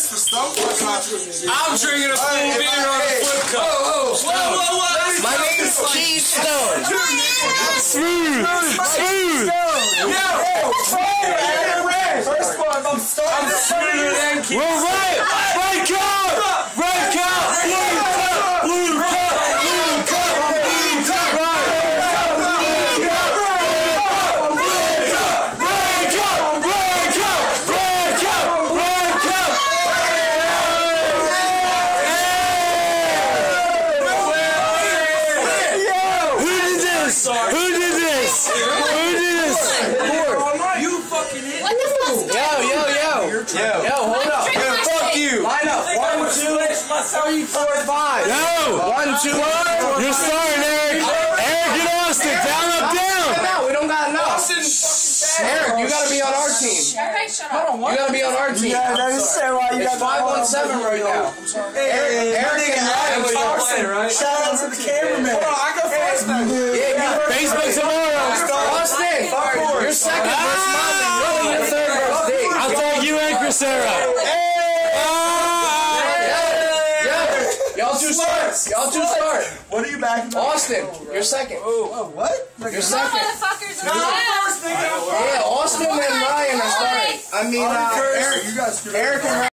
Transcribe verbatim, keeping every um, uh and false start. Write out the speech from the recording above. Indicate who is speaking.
Speaker 1: this for some fucking
Speaker 2: I'm drinking a full beer on a flip cup.
Speaker 1: Whoa, whoa, whoa, whoa.
Speaker 3: My name is Keystone.
Speaker 2: Smooth. Smooth.
Speaker 1: Yo, first one, I'm starting to
Speaker 2: Smoother than Keystone. We're right. Right cup. Right cup. Blue cup. Blue cup. Blue cup. Blue cup. Right. Who did this? Who did this?
Speaker 1: You fucking hit.
Speaker 4: What the fuck's going
Speaker 3: Yo,
Speaker 4: on?
Speaker 3: yo, yo. Yo, yo, hold up.
Speaker 4: Drink my
Speaker 3: Fuck
Speaker 4: shit.
Speaker 3: you. Line up. One, two, three, four, five.
Speaker 2: Yo!
Speaker 3: One, two, one.
Speaker 2: You're starting, Eric. Eric and Austin, down, up, down.
Speaker 3: No, we don't got enough. Eric, you gotta be on our team.
Speaker 4: Okay, shut up.
Speaker 3: You gotta be on our team.
Speaker 1: Yeah, that is Sarah. You
Speaker 3: It's five on seven right now.
Speaker 1: Hey,
Speaker 3: Eric and Ryan was
Speaker 2: playing, right?
Speaker 1: Shout out to the cameraman. Hold on, I got first back.
Speaker 3: Yeah,
Speaker 2: Facebook tomorrow.
Speaker 3: Austin, you're second versus Molly. You're your third versus Dave.
Speaker 2: I'll take you and Chrisera.
Speaker 3: Y'all two start. Y'all two start.
Speaker 1: What are you back?
Speaker 3: Austin, you're second.
Speaker 1: Oh, what?
Speaker 3: You're
Speaker 4: No
Speaker 3: second.
Speaker 4: motherfuckers in the
Speaker 3: Yeah, Austin and Ryan are starting. I mean, uh, Eric,
Speaker 1: You guys.
Speaker 3: Eric and Ryan.